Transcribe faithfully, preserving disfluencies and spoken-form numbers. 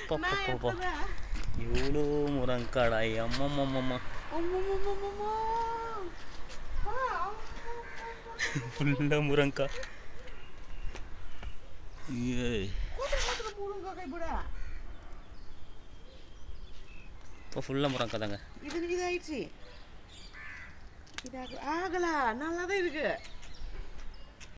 அப்பப்பப்பப்பா இவ்வளோ முருங்காடா அம்மம்மம்மம்மா ஃபுல்லாக முருங்கா இப்போ ஃபுல்லாக முருங்கா தாங்க இது இதாயிடுச்சு இது ஆகல நல்லா தான் இருக்கு